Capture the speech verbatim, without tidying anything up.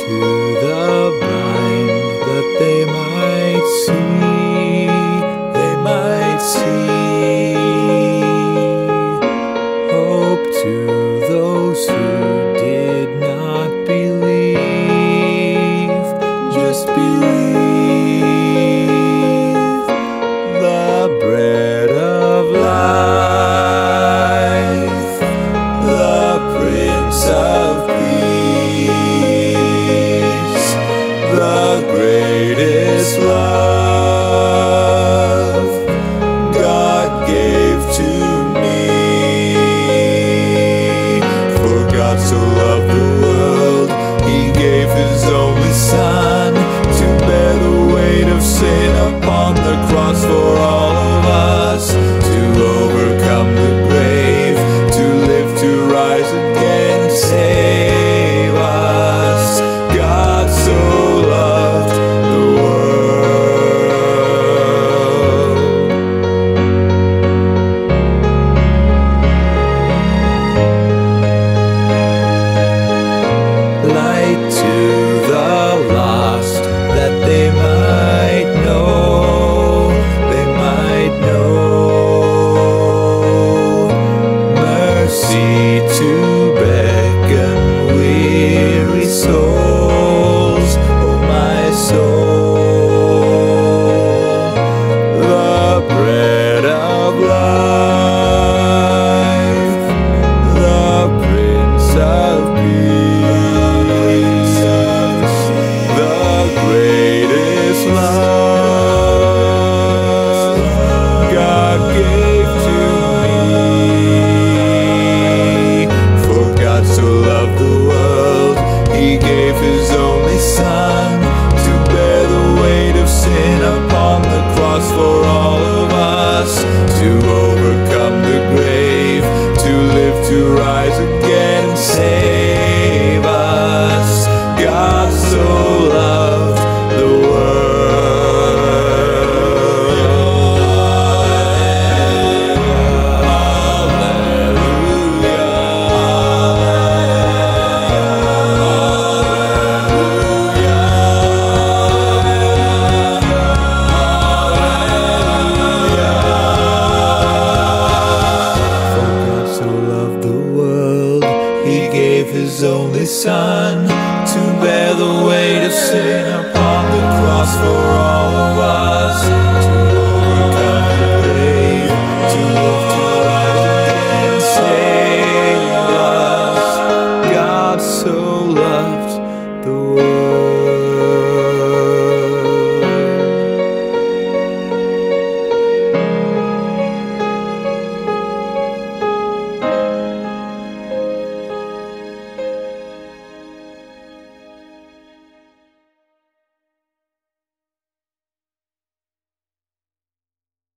to the blind that they might see, they might see. Hope to those who did not believe, just believe. The bread of life, the Prince of Peace, the greatest love God gave to me. For God so loved the world, He gave His only Son to bear the weight of sin upon the cross for all of us, to overcome the grave, to live, to rise again, save us. God so loved the world. Light to the lost that they might know, they might know. Mercy to beckon weary souls, oh my soul. The bread of life, the Prince of Peace, the greatest love God gave to me. For God so loved the world, He gave His only Son to bear the weight of sin upon the cross for all of us, to overcome the grave, to live, to rise again, save us. God so loved the He gave His only Son to bear the weight of sin